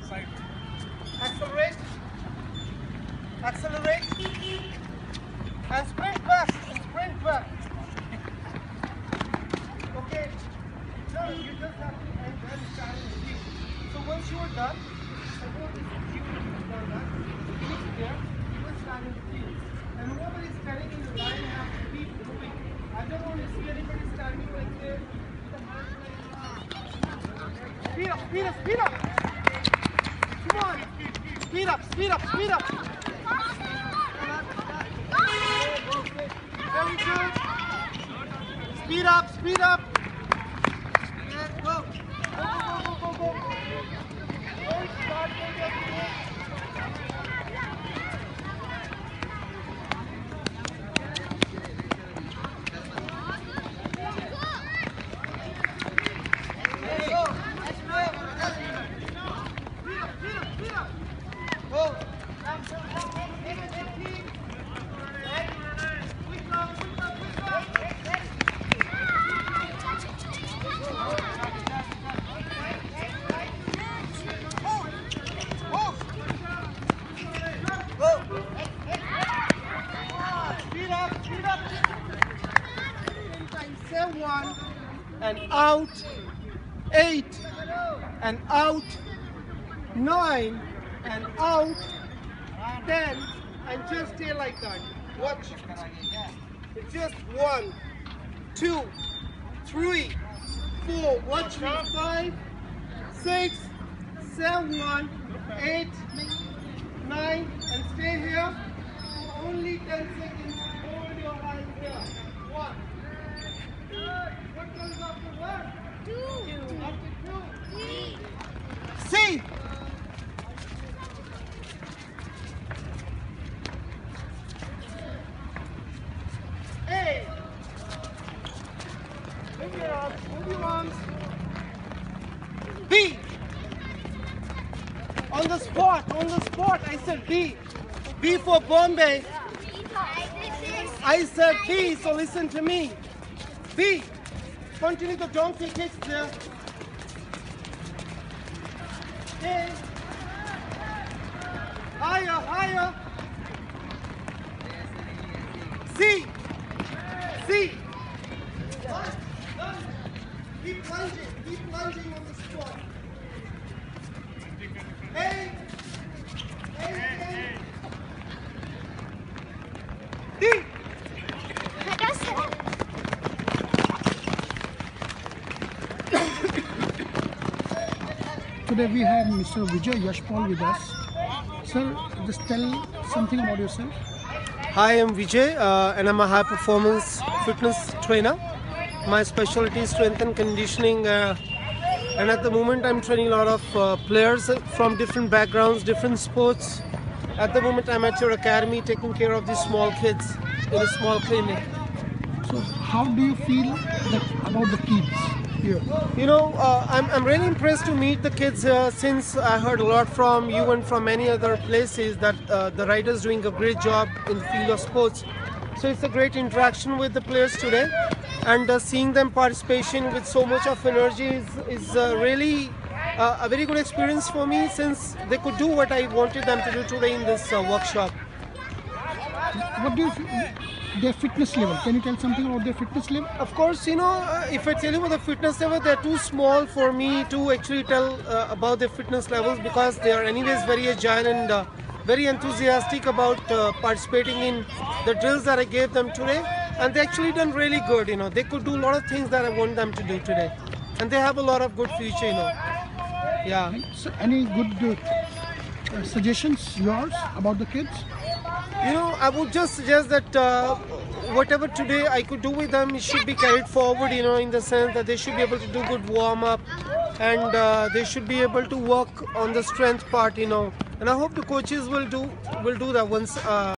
Accelerate. Accelerate. And sprint back. Sprint back. Okay. No, you just have to and then stand in the field. So once you are done, suppose you are done, finish there, you will stand in the field. And whoever is standing in the line has to keep moving. I don't want to see anybody standing like this. Speed up, speed up, speed up. Come on. Speed up, speed up, speed up. Very good. Speed up, speed up. Yeah, go. Go, go, go, go, go. Don't start, don't get and out, 8 and out, 9 and out, 10 and just stay like that. Watch. It's just 1, 2, 3, 4. Watch me. 5, 6, 7, 8, 9 and stay here. Only 10 seconds. Hold your hand here. 1. What comes after 1? 2. After 2? 3. C. A. Move your arms. Move your arms. B. On the spot. On the spot. I said B. B for Bombay. I said B. So listen to me. B. Continue the donkey kicks there. A. Higher, higher. C. C. Done. Keep plunging on the spot. A. A. D. Today we have Mr. Vijay Yashpaul with us. Sir, just tell something about yourself. Hi, I'm Vijay and I'm a high performance fitness trainer. My specialty is strength and conditioning and at the moment I'm training a lot of players from different backgrounds, different sports. At the moment I'm at your academy taking care of these small kids in a small clinic. So how do you feel about the kids here? You know, I'm really impressed to meet the kids since I heard a lot from you and from many other places that the Ryder is doing a great job in the field of sports. So it's a great interaction with the players today, and seeing them participation with so much of energy is really a very good experience for me, since they could do what I wanted them to do today in this workshop. What do you feel? Their fitness level. Can you tell something about their fitness level? Of course, you know, if I tell you about the fitness level, they're too small for me to actually tell about their fitness levels, because they are anyways very agile and very enthusiastic about participating in the drills that I gave them today. And they actually done really good, you know. They could do a lot of things that I want them to do today. And they have a lot of good future, you know. Yeah. So any good suggestions yours about the kids? You know, I would just suggest that whatever today I could do with them, it should be carried forward, you know, in the sense that they should be able to do good warm-up, and they should be able to work on the strength part, you know. And I hope the coaches will do that once